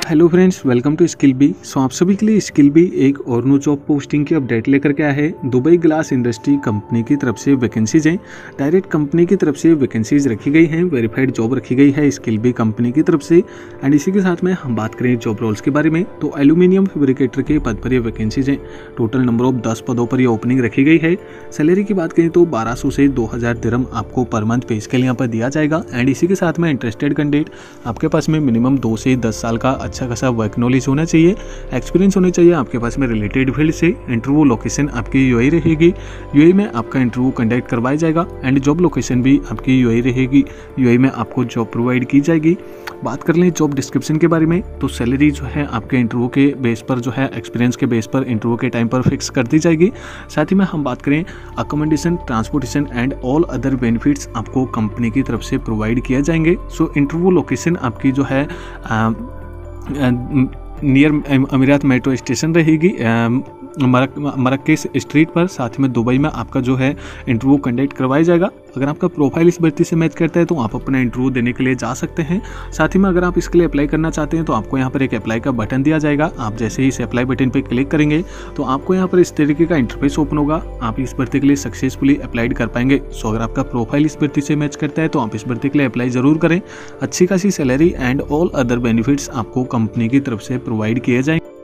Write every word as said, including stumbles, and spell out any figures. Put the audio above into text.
Hello friends, welcome to skill B. So आप सभी के लिए स्किल बी एक और न्यू जॉब पोस्टिंग की अपडेट लेकर के आया है। दुबई ग्लास इंडस्ट्री कंपनी की तरफ से वैकेंसीज हैं। डायरेक्ट कंपनी की तरफ से वैकेंसीज रखी गई हैं। वेरीफाइड जॉब रखी गई है स्किल बी कंपनी की तरफ से। एंड इसी के साथ में हम बात करें जॉब रोल्स के बारे में, तो एल्यूमिनियम फैब्रिकेटर के पद पर ये वैकेंसीज हैं। टोटल नंबर ऑफ दस पदों पर यह ओपनिंग रखी गई है। सैलरी की बात करें तो बारह सौ से दो हज़ार दिरहम आपको पर मंथ पे स्केल यहाँ पर दिया जाएगा। एंड इसी के साथ में इंटरेस्टेड कैंडिडेट आपके पास में मिनिमम दो से दस साल का अच्छा खासा वर्क नॉलेज होना चाहिए, एक्सपीरियंस होना चाहिए आपके पास में रिलेटेड फील्ड से। इंटरव्यू लोकेशन आपकी यूएई रहेगी। यूएई में आपका इंटरव्यू कंडक्ट करवाया जाएगा एंड जॉब लोकेशन भी आपकी यूएई रहेगी। यूएई में आपको जॉब प्रोवाइड की जाएगी। बात कर लें जॉब डिस्क्रिप्शन के बारे में, तो सैलरी जो है आपके इंटरव्यू के बेस पर जो है एक्सपीरियंस के बेस पर इंटरव्यू के टाइम पर फिक्स कर दी जाएगी। साथ ही में हम बात करें accommodation, transportation and all other benefits आपको कंपनी की तरफ से प्रोवाइड किए जाएंगे। सो इंटरव्यू लोकेशन आपकी जो है आ, नियर अमीरात मेट्रो स्टेशन रहेगी, मरक मरक्केस स्ट्रीट पर। साथ में दुबई में आपका जो है इंटरव्यू कंडक्ट करवाया जाएगा। अगर आपका प्रोफाइल इस भर्ती से मैच करता है तो आप अपना इंटरव्यू देने के लिए जा सकते हैं। साथ ही में अगर आप इसके लिए अप्लाई करना चाहते हैं तो आपको यहाँ पर एक अप्लाई का बटन दिया जाएगा। आप जैसे ही इस अप्लाई बटन पर क्लिक करेंगे तो आपको यहाँ पर इस तरीके का इंटरफेस ओपन होगा। आप इस भर्ती के लिए सक्सेसफुली अप्लाइड कर पाएंगे। सो अगर आपका प्रोफाइल इस भर्ती से मैच करता है तो आप इस भर्ती के लिए अप्लाई जरूर करें। अच्छी खासी salary and all other benefits आपको कंपनी की तरफ से प्रोवाइड किए जाएंगे।